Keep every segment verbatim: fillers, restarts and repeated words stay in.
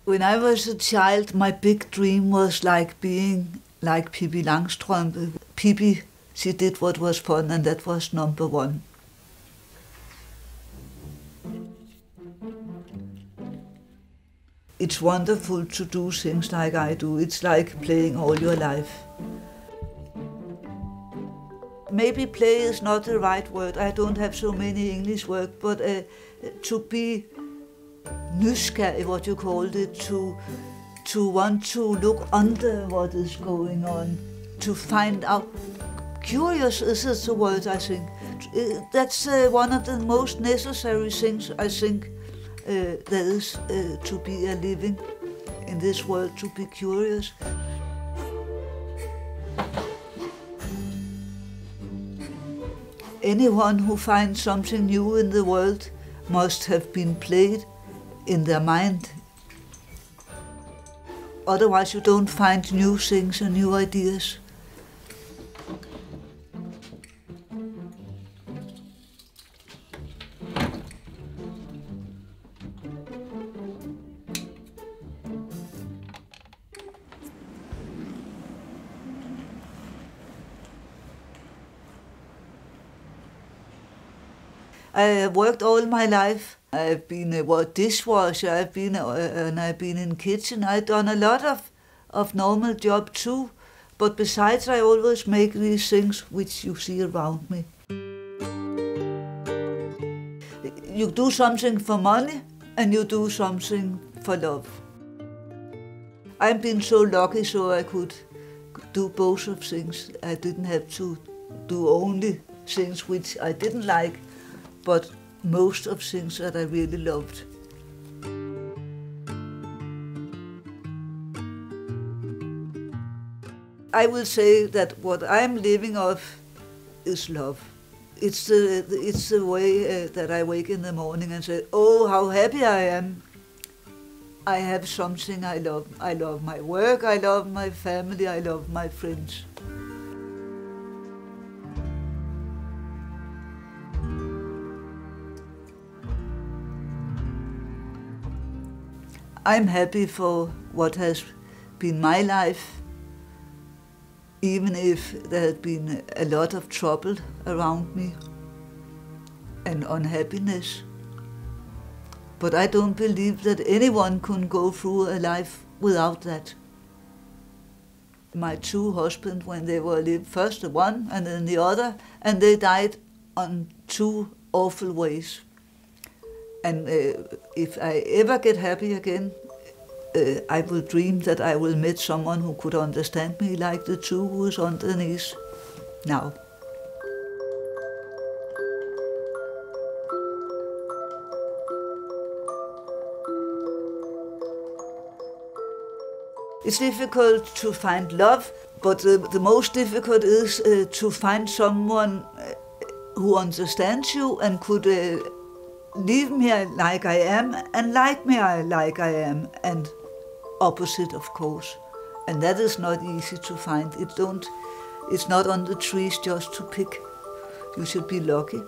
When I was a child, my big dream was like being like Pippi Langstrømpe. Pippi, she did what was fun, and that was number one. It's wonderful to do things like I do. It's like playing all your life. Maybe play is not the right word. I don't have so many English words, but uh, to be nysgerrig, what you called it, to, to want to look under what is going on, to find out. Curious is the word, I think. That's uh, one of the most necessary things, I think, uh, there is uh, to be a living in this world, to be curious. Anyone who finds something new in the world must have been played in their mind. Otherwise you don't find new things and new ideas. I have worked all my life. I've been a what, dishwasher, I've been a, and I've been in kitchen. I've done a lot of, of normal job too, but besides I always make these things which you see around me. You do something for money and you do something for love. I've been so lucky so I could do both of things. I didn't have to do only things which I didn't like, but most of things that I really loved. I will say that what I'm living off is love. It's the, it's the way uh, that I wake in the morning and say, oh, how happy I am. I have something I love. I love my work, I love my family, I love my friends. I'm happy for what has been my life, even if there had been a lot of trouble around me and unhappiness. But I don't believe that anyone can go through a life without that. My two husbands, when they were alive, first the one and then the other, and they died on two awful ways. And uh, if I ever get happy again, uh, I will dream that I will meet someone who could understand me like the two who is underneath now. It's difficult to find love, but the, the most difficult is uh, to find someone who understands you and could uh, leave me like I am and like me like I am, and opposite, of course. And that is not easy to find. It don't, it's not on the trees just to pick. You should be lucky.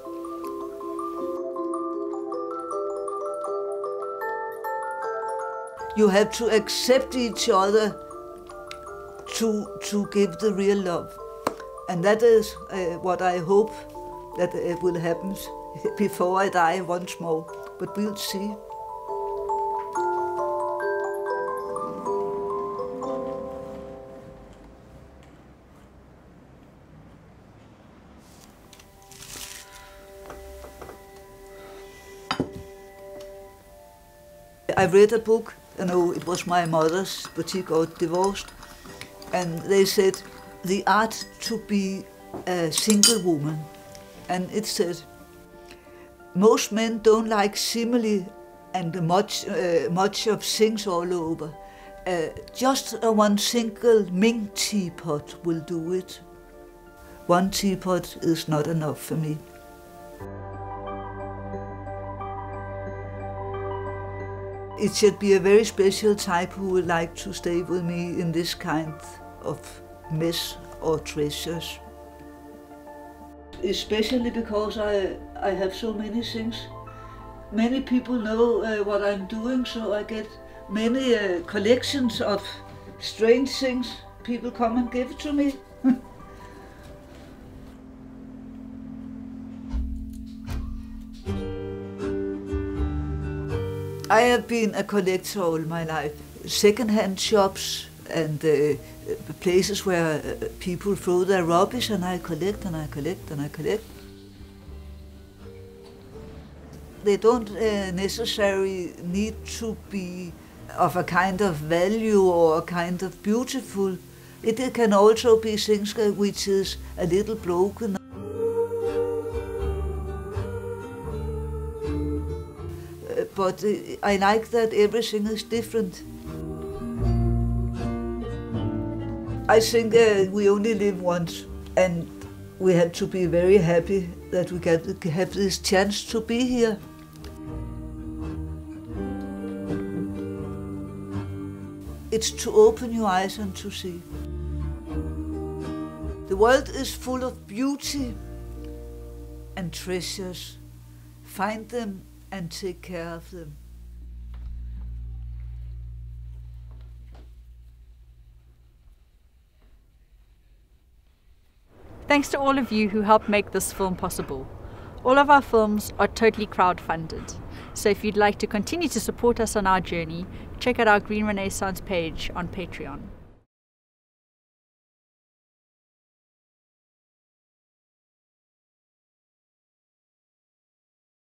You have to accept each other to, to give the real love. And that is uh, what I hope that uh, will happen before I die once more. But we'll see. I read a book, you know, it was my mother's, but she got divorced. And they said, the art to be a single woman. And it said, most men don't like simile and much, uh, much of things all over. Uh, just a one single mink teapot will do it. One teapot is not enough for me. It should be a very special type who would like to stay with me in this kind of mess or treasures. Especially because I, I have so many things. Many people know uh, what I'm doing, so I get many uh, collections of strange things. People come and give it to me. I have been a collector all my life. Second-hand shops and uh, places where uh, people throw their rubbish, and I collect and I collect and I collect. They don't uh, necessarily need to be of a kind of value or a kind of beautiful. It, it can also be things which is a little broken. Uh, but uh, I like that everything is different. I think uh, we only live once, and we have to be very happy that we get have this chance to be here. It's to open your eyes and to see. The world is full of beauty and treasures. Find them and take care of them. Thanks to all of you who helped make this film possible. All of our films are totally crowdfunded, so if you'd like to continue to support us on our journey, check out our Green Renaissance page on Patreon.